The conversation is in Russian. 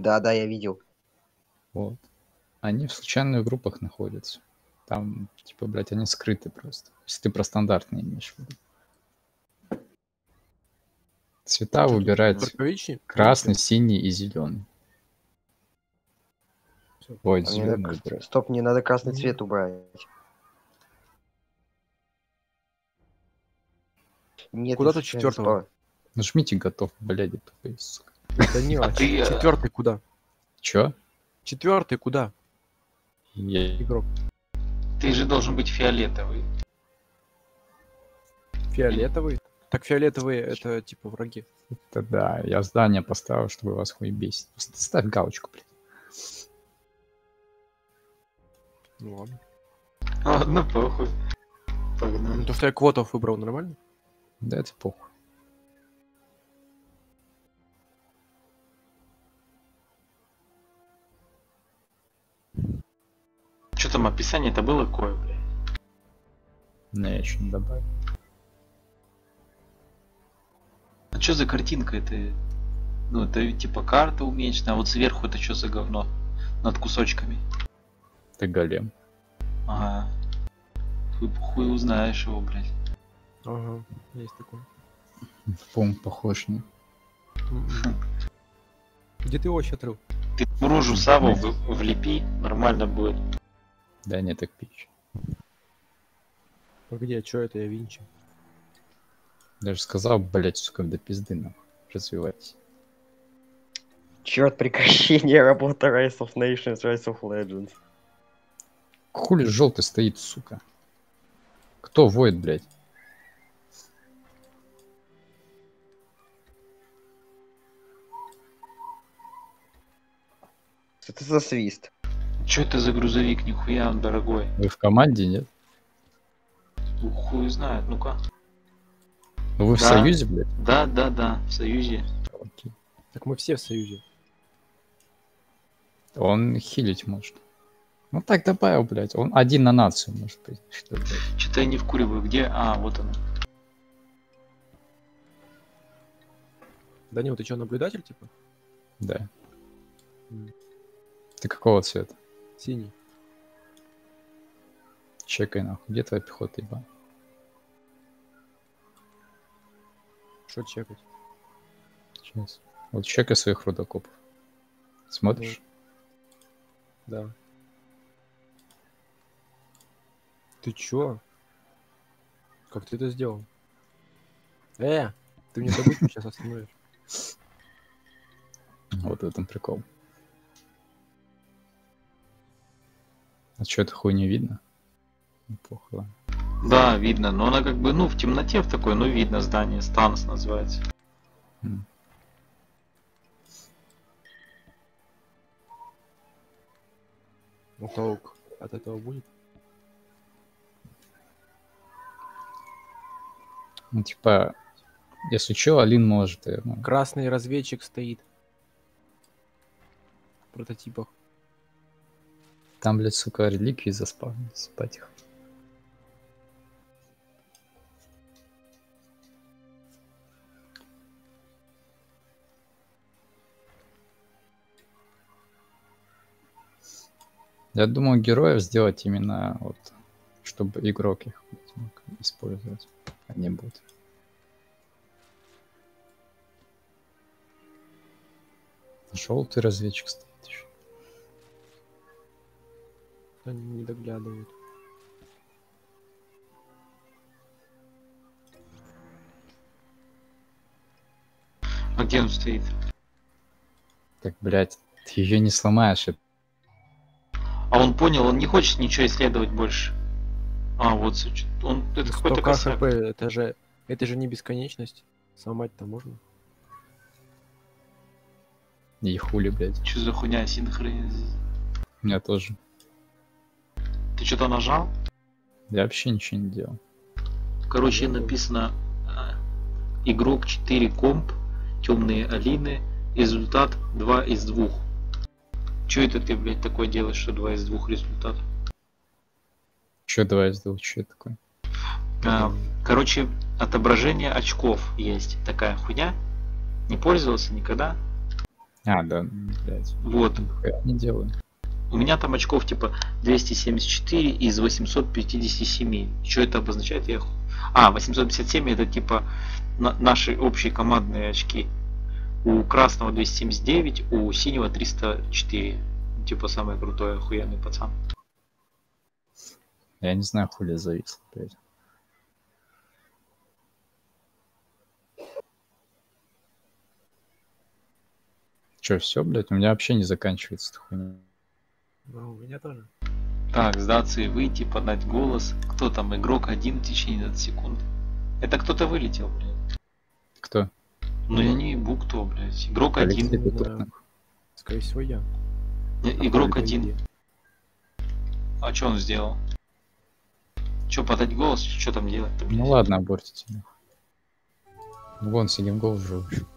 Да, я видел. Вот. Они в случайных группах находятся. Там, типа, блядь, они скрыты просто. Если ты про стандартные имеешь в виду. Цвета выбирать красный, синий и зеленый. Ой, зеленый выбирать. Стоп, мне надо красный цвет убрать. Нет, куда тут четвертого? Нажмите готов, блядь, тупые, сука. Да не, четвертый куда? Чё? Четвертый куда? Игрок. Ты же должен быть фиолетовый. Фиолетовый? Так фиолетовые это типа враги. Это да, я здание поставил, чтобы вас хуй бесить. Ставь галочку, блядь. Ну ладно. Ладно, похуй. Погнали. Ну то, что я квотов выбрал, нормально? Да это похуй. Что там описание-то было какое, блядь? Но я еще не добавил. А что за картинка это? Ну это типа карта уменьшена, а вот сверху это что за говно? Над кусочками. Ты голем. Ага. Хуй узнаешь его, блядь. Ага, есть такой. Пум похож, не? Где ты его вообще отрыл? Ты рожу Саву влепи, нормально будет. Да не так пич. А где? Чё это я Винчи? Даже сказал, блять, сука, до пизды нахуй. Развивайся. Черт, прекращение работы Rise of Nations, Rise of Legends. Хули желтый стоит, сука? Кто воет, блядь? Что это за свист? Что это за грузовик? Нихуя он дорогой. Вы в команде, нет? Хуй знает, ну-ка. Ну вы в союзе, блядь? Да, в союзе. Окей. Так мы все в союзе. Он хилить может. Ну так добавил, блядь. Он один на нацию может быть. Что-то я не вкуриваю. Где? А, вот он. Данил, ты что, наблюдатель, типа? Да. Ты какого цвета? Синий. Чекай нахуй. Где твоя пехота, еба? Что чекать? Сейчас. Вот чекай своих рудокопов. Смотришь? Да. Ты чё? Как ты это сделал? Ты мне добычу сейчас остановишь. Вот в этом прикол. А что, это хуй не видно? Неплохо, ладно. Да, видно, но она как бы, ну, в темноте в такой, ну, видно здание. Станс называется. Ну, толк от этого будет? Ну, типа, если чё, Алин может. Ну. Красный разведчик стоит. В прототипах. Там, блядь, сука, реликвии заспавнились. Спать их. Я думаю, героев сделать именно вот, чтобы игрок их мог использовать, а не бот. Желтый разведчик стоит еще. Они не доглядывают. А где он стоит? Так, блядь, ты ее не сломаешь. А он понял, он не хочет ничего исследовать больше. А, вот, он, это какой-то косяк. ХП, это же не бесконечность. Сломать-то можно. И хули, блядь. Что за хуйня синхронизация? У меня тоже. Ты что-то нажал? Я вообще ничего не делал. Короче, написано игрок 4 комп, темные Алины, результат 2 из 2. Че это ты, блядь, такое делаешь, что 2 из 2 результат? Че 2 из 2? Че это такое? Короче, отображение очков есть такая хуйня. Не пользовался никогда? А, да, блядь. Вот. Я не делаю. У меня там очков типа 274 из 857. Что это обозначает? 857 это типа наши общие командные очки. У красного 279, у синего 304. Типа самый крутой, охуенный пацан. Я не знаю, хули завис, блядь. Че, все, блядь? У меня вообще не заканчивается эта хуйня. Ну, у меня тоже. Так, сдаться и выйти, подать голос. Кто там? Игрок 1 в течение 20 секунд. Это кто-то вылетел, блядь. Кто? Ну я не ебу кто, блядь. Игрок Алексей 1. Бутурный. Скорее всего, я. Игрок По 1. идее. А что он сделал? Что, подать голос? Что там делать-то, блядь? Ну ладно, абортите. Вон, сидим гол уже.